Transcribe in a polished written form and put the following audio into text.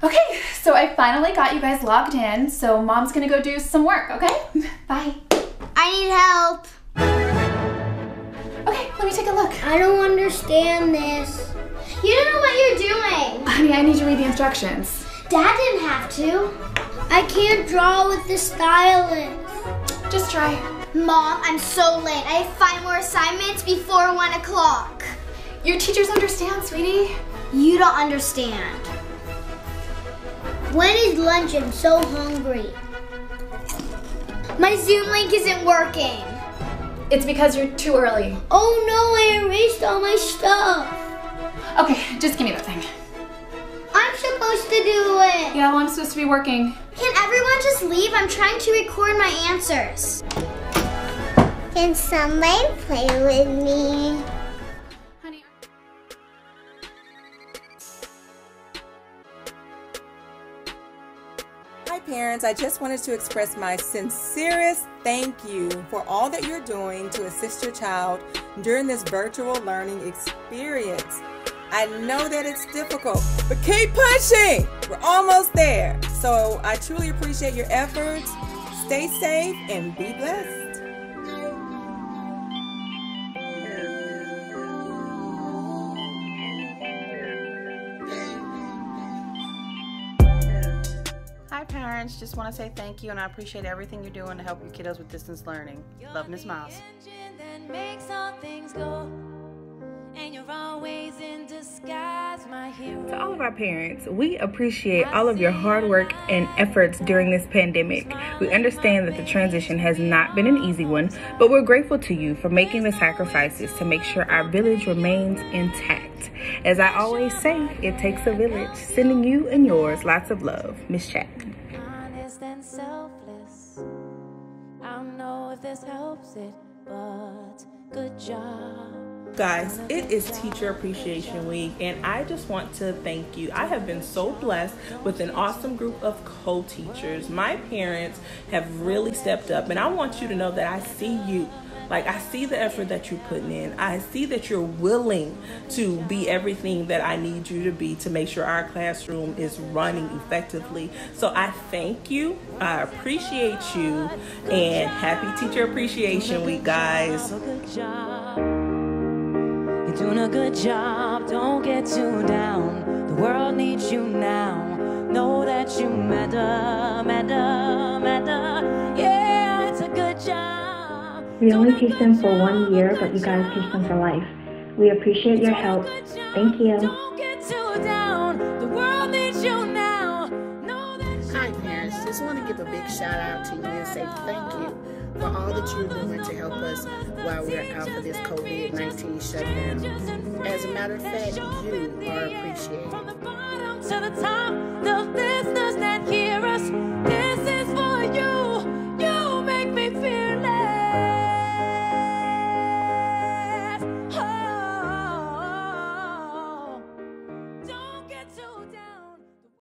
Okay, so I finally got you guys logged in, so Mom's gonna go do some work, okay? Bye. I need help. Okay, let me take a look. I don't understand this. You don't know what you're doing. Honey, I need you to read the instructions. Dad didn't have to. I can't draw with the stylus. Just try. Mom, I'm so late. I have 5 more assignments before 1 o'clock. Your teachers understand, sweetie. You don't understand. When is lunch? I'm so hungry. My Zoom link isn't working. It's because you're too early. Oh no, I erased all my stuff. Okay, just give me that thing. I'm supposed to do it. Yeah, well, I'm supposed to be working. Can everyone just leave? I'm trying to record my answers. Can somebody play with me? Honey. Hi parents, I just wanted to express my sincerest thank you for all that you're doing to assist your child during this virtual learning experience. I know that it's difficult, but keep pushing. We're almost there. So I truly appreciate your efforts. Stay safe and be blessed. Hi parents, just want to say thank you and I appreciate everything you're doing to help your kiddos with distance learning. Love, Miss Miles. To all of our parents, we appreciate all of your hard work and efforts during this pandemic. We understand that the transition has not been an easy one, but we're grateful to you for making the sacrifices to make sure our village remains intact. As I always say, it takes a village. Sending you and yours lots of love. Miss Chapman. Honest and selfless. I don't know if this helps it, but good job. Guys, it is Teacher Appreciation Week and I just want to thank you. I have been so blessed with an awesome group of co-teachers. My parents have really stepped up and I want you to know that I see you. Like, I see the effort that you're putting in. I see that you're willing to be everything that I need you to be to make sure our classroom is running effectively. So I thank you. I appreciate you. And happy Teacher Appreciation Week, guys. You're doing a good job. Don't get too down. The world needs you now. Know that you matter, matter, matter. Yeah, it's a good job. We only teach them for 1 year, but you guys teach them for life. We appreciate your help. Thank you. Don't get too down. The world needs you now. Hi parents, just want to give a big shout out to you and say thank you for all that you're doing to help us while we're out for this COVID-19 shutdown. As a matter of fact, you are appreciated. From the bottom to the top,